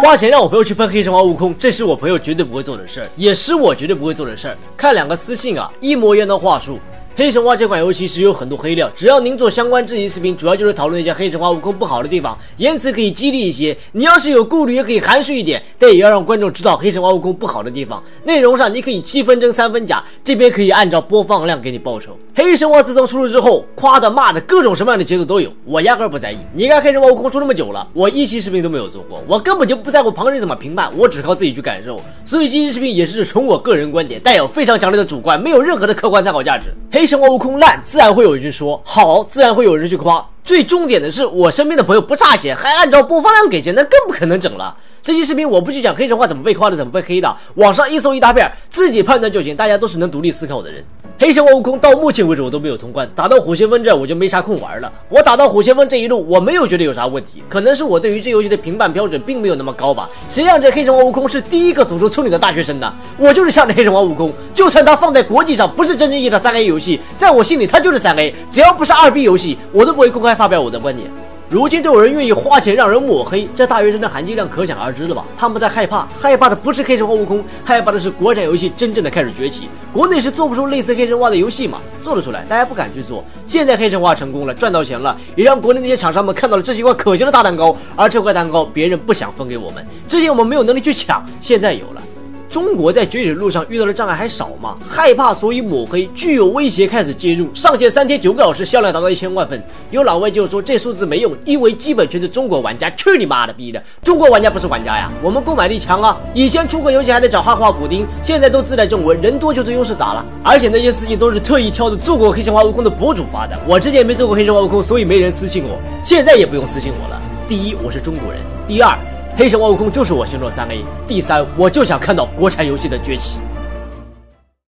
花钱让我朋友去喷黑神话悟空，这是我朋友绝对不会做的事儿，也是我绝对不会做的事儿。看两个私信啊，一模一样的话术。黑神话这款游戏是有很多黑料，只要您做相关质疑视频，主要就是讨论一下黑神话悟空不好的地方，言辞可以激励一些。你要是有顾虑，也可以含蓄一点，但也要让观众知道黑神话悟空不好的地方。内容上你可以7分真3分假，这边可以按照播放量给你报酬。黑神话自从出了之后，夸的骂的各种什么样的节奏都有，我压根不在意。你看黑神话悟空出那么久了，我一期视频都没有做过，我根本就不在乎旁人怎么评判，我只靠自己去感受。所以这期视频也是纯我个人观点，带有非常强烈的主观，没有任何的客观参考价值。黑神话悟空烂，自然会有人去说好，自然会有人去夸。最重点的是，我身边的朋友不差钱，还按照播放量给钱，那更不可能整了。这期视频我不去讲黑神话怎么被夸的，怎么被黑的，网上一搜一大片，自己判断就行。大家都是能独立思考的人。黑神话悟空到目前为止我都没有通关，打到虎邪风这我就没啥空玩了。我打到虎邪风这一路，我没有觉得有啥问题，可能是我对于这游戏的评判标准并没有那么高吧。谁让这黑神话悟空是第一个走出村里的大学生呢？我就是向着黑神话悟空，就算他放在国际上不是真正意义的3A 游戏，在我心里他就是3A，只要不是2B 游戏，我都不会公开发表我的观点。如今都有人愿意花钱让人抹黑，这大学生的含金量可想而知了吧？他们在害怕，害怕的不是黑神话悟空，害怕的是国产游戏真正的开始崛起。国内是做不出类似黑神话的游戏嘛？做得出来，大家不敢去做。现在黑神话成功了，赚到钱了，也让国内那些厂商们看到了这是一块可行的大蛋糕，而这块蛋糕别人不想分给我们，之前我们没有能力去抢，现在有了。中国在崛起的路上遇到的障碍还少吗？害怕所以抹黑，具有威胁开始介入，上线3天9个小时销量达到1000万份。有老外就说这数字没用，因为基本全是中国玩家。去你妈的逼的，中国玩家不是玩家呀，我们购买力强啊。以前出个游戏还得找汉化补丁，现在都自带中文，人多就是优势咋了？而且那些私信都是特意挑的做过黑神话悟空的博主发的，我之前没做过黑神话悟空，所以没人私信我，现在也不用私信我了。第一，我是中国人；第二，黑神话悟空就是我心中的3A。第三，我就想看到国产游戏的崛起。